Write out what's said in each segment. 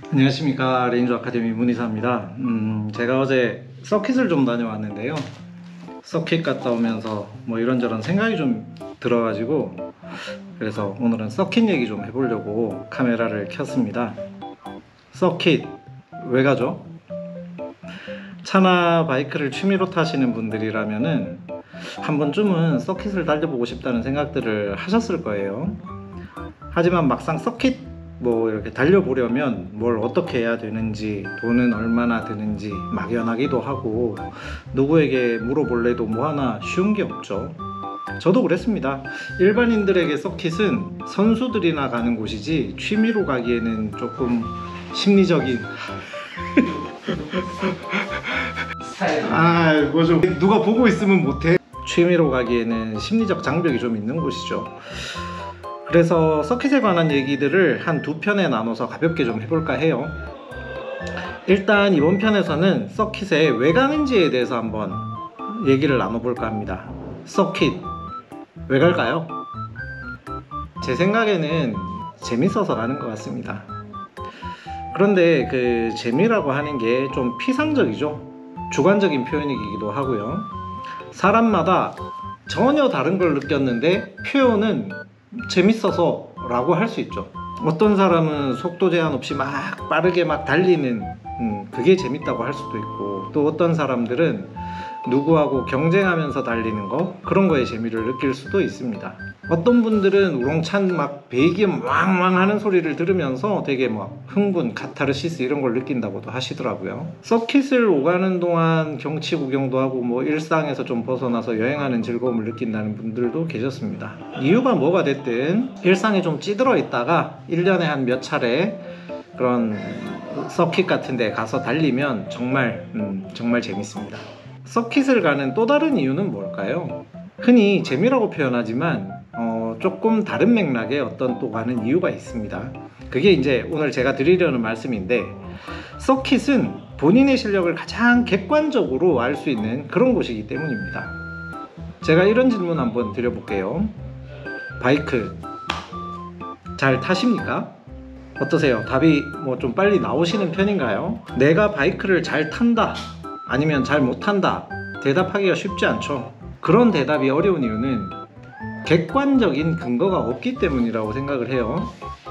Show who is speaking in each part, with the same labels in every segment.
Speaker 1: 안녕하십니까. 레인저 아카데미 문희사입니다. 제가 어제 서킷을 좀 다녀왔는데요. 서킷 갔다 오면서 뭐 이런저런 생각이 좀 들어가지고, 그래서 오늘은 서킷 얘기 좀 해보려고 카메라를 켰습니다. 서킷 왜 가죠? 차나 바이크를 취미로 타시는 분들이라면은 한 번쯤은 서킷을 달려보고 싶다는 생각들을 하셨을 거예요. 하지만 막상 서킷 이렇게 달려보려면 뭘 어떻게 해야 되는지, 돈은 얼마나 드는지 막연하기도 하고, 누구에게 물어볼래도 뭐 하나 쉬운 게 없죠. 저도 그랬습니다. 일반인들에게 서킷은 선수들이나 가는 곳이지 취미로 가기에는 조금 심리적인 뭐 좀 누가 보고 있으면 못해. 취미로 가기에는 심리적 장벽이 좀 있는 곳이죠. 그래서 서킷에 관한 얘기들을 한 두 편에 나눠서 가볍게 좀 해볼까 해요. 일단 이번 편에서는 서킷에 왜 가는지에 대해서 한번 얘기를 나눠볼까 합니다. 서킷 왜 갈까요? 제 생각에는 재밌어서 가는 것 같습니다. 그런데 그 재미라고 하는 게 좀 피상적이죠. 주관적인 표현이기도 하고요. 사람마다 전혀 다른 걸 느꼈는데 표현은 재밌어서 라고 할 수 있죠. 어떤 사람은 속도 제한 없이 막 빠르게 막 달리는 그게 재밌다고 할 수도 있고, 또 어떤 사람들은 누구하고 경쟁하면서 달리는 거, 그런 거에 재미를 느낄 수도 있습니다. 어떤 분들은 우렁찬 막 배기음 왕왕 하는 소리를 들으면서 되게 막 흥분, 카타르시스 이런 걸 느낀다고도 하시더라고요. 서킷을 오가는 동안 경치 구경도 하고 뭐 일상에서 좀 벗어나서 여행하는 즐거움을 느낀다는 분들도 계셨습니다. 이유가 뭐가 됐든 일상에 좀 찌들어 있다가 1년에 한 몇 차례 그런 서킷 같은 데 가서 달리면 정말 재밌습니다. 서킷을 가는 또 다른 이유는 뭘까요? 흔히 재미라고 표현하지만 조금 다른 맥락의 어떤 또 가는 이유가 있습니다. 그게 이제 오늘 제가 드리려는 말씀인데, 서킷은 본인의 실력을 가장 객관적으로 알 수 있는 그런 곳이기 때문입니다. 제가 이런 질문 한번 드려볼게요. 바이크 잘 타십니까? 어떠세요? 답이 뭐 좀 빨리 나오시는 편인가요? 내가 바이크를 잘 탄다, 아니면 잘 못한다, 대답하기가 쉽지 않죠. 그런 대답이 어려운 이유는 객관적인 근거가 없기 때문이라고 생각을 해요.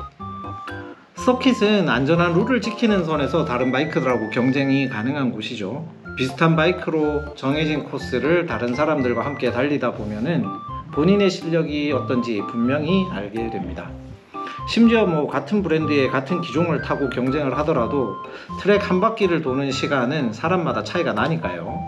Speaker 1: 서킷은 안전한 룰을 지키는 선에서 다른 바이크들하고 경쟁이 가능한 곳이죠. 비슷한 바이크로 정해진 코스를 다른 사람들과 함께 달리다 보면은 본인의 실력이 어떤지 분명히 알게 됩니다. 심지어 뭐 같은 브랜드의 같은 기종을 타고 경쟁을 하더라도 트랙 한 바퀴를 도는 시간은 사람마다 차이가 나니까요.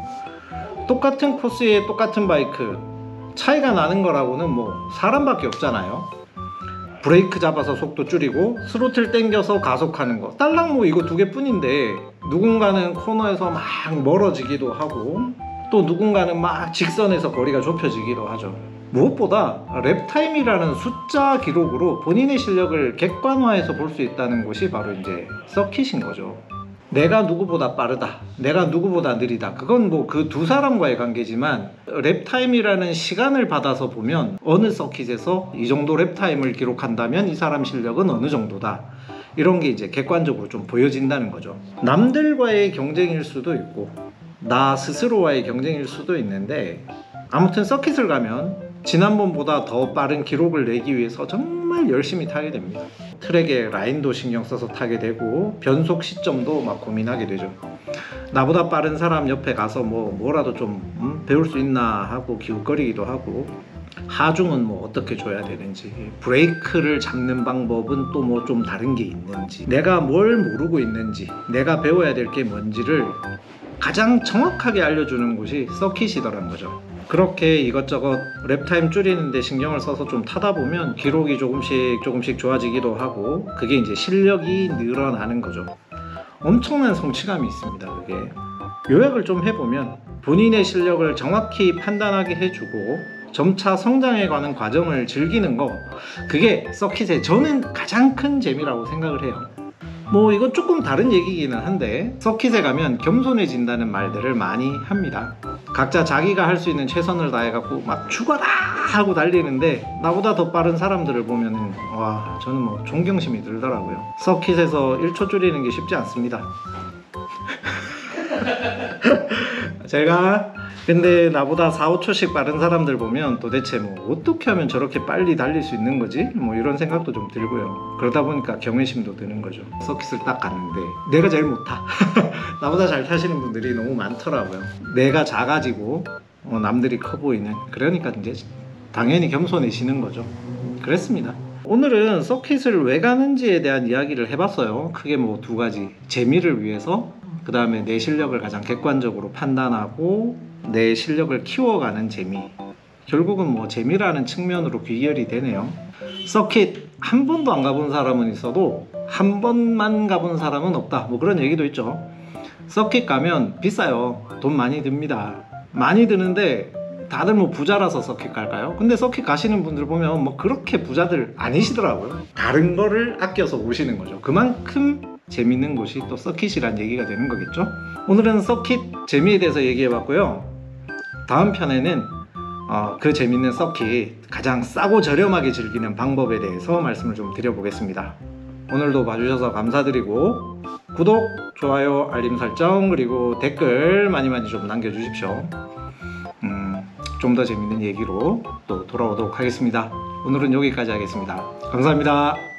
Speaker 1: 똑같은 코스에 똑같은 바이크, 차이가 나는 거라고는 뭐 사람밖에 없잖아요. 브레이크 잡아서 속도 줄이고 스로틀 당겨서 가속하는 거, 딸랑 뭐 이거 두 개뿐인데, 누군가는 코너에서 막 멀어지기도 하고, 또 누군가는 막 직선에서 거리가 좁혀지기도 하죠. 무엇보다 랩타임이라는 숫자 기록으로 본인의 실력을 객관화해서 볼 수 있다는 것이 바로 이제 서킷인 거죠. 내가 누구보다 빠르다, 내가 누구보다 느리다, 그건 뭐 그 두 사람과의 관계지만, 랩타임이라는 시간을 받아서 보면 어느 서킷에서 이 정도 랩타임을 기록한다면 이 사람 실력은 어느 정도다, 이런 게 이제 객관적으로 좀 보여진다는 거죠. 남들과의 경쟁일 수도 있고 나 스스로와의 경쟁일 수도 있는데, 아무튼 서킷을 가면 지난번보다 더 빠른 기록을 내기 위해서 정말 열심히 타게 됩니다. 트랙에 라인도 신경 써서 타게 되고, 변속 시점도 막 고민하게 되죠. 나보다 빠른 사람 옆에 가서 뭐라도 좀 배울 수 있나 하고 기웃거리기도 하고, 하중은 뭐 어떻게 줘야 되는지, 브레이크를 잡는 방법은 또 뭐 좀 다른 게 있는지, 내가 뭘 모르고 있는지, 내가 배워야 될 게 뭔지를 가장 정확하게 알려주는 곳이 서킷이더라는 거죠. 그렇게 이것저것 랩타임 줄이는 데 신경을 써서 좀 타다 보면 기록이 조금씩 좋아지기도 하고, 그게 이제 실력이 늘어나는 거죠. 엄청난 성취감이 있습니다. 그게 요약을 좀 해보면, 본인의 실력을 정확히 판단하게 해주고 점차 성장해가는 과정을 즐기는 거, 그게 서킷의 저는 가장 큰 재미라고 생각을 해요. 뭐 이건 조금 다른 얘기기는 한데, 서킷에 가면 겸손해진다는 말들을 많이 합니다. 각자 자기가 할 수 있는 최선을 다해갖고 막 죽어라 하고 달리는데 나보다 더 빠른 사람들을 보면은 와, 저는 뭐 존경심이 들더라고요. 서킷에서 1초 줄이는 게 쉽지 않습니다. 제가 근데 나보다 4, 5초씩 빠른 사람들 보면 도대체 뭐 어떻게 하면 저렇게 빨리 달릴 수 있는 거지? 뭐 이런 생각도 좀 들고요. 그러다 보니까 경외심도 드는 거죠. 서킷을 딱 갔는데 내가 제일 못 타. 나보다 잘 타시는 분들이 너무 많더라고요. 내가 작아지고 남들이 커 보이는, 그러니까 이제 당연히 겸손해지는 거죠. 그랬습니다. 오늘은 서킷을 왜 가는지에 대한 이야기를 해봤어요. 크게 뭐 두 가지. 재미를 위해서, 그 다음에 내 실력을 가장 객관적으로 판단하고 내 실력을 키워가는 재미. 결국은 뭐 재미라는 측면으로 귀결이 되네요. 서킷 한 번도 안 가본 사람은 있어도 한 번만 가본 사람은 없다, 뭐 그런 얘기도 있죠. 서킷 가면 비싸요. 돈 많이 듭니다. 많이 드는데 다들 뭐 부자라서 서킷 갈까요? 근데 서킷 가시는 분들 보면 뭐 그렇게 부자들 아니시더라고요. 다른 거를 아껴서 오시는 거죠. 그만큼 재밌는 곳이 또 서킷이란 얘기가 되는 거겠죠. 오늘은 서킷 재미에 대해서 얘기해 봤고요. 다음 편에는 그 재밌는 서킷 가장 싸고 저렴하게 즐기는 방법에 대해서 말씀을 좀 드려보겠습니다. 오늘도 봐주셔서 감사드리고 구독, 좋아요, 알림 설정, 그리고 댓글 많이 좀 남겨주십시오. 좀 더 재밌는 얘기로 또 돌아오도록 하겠습니다. 오늘은 여기까지 하겠습니다. 감사합니다.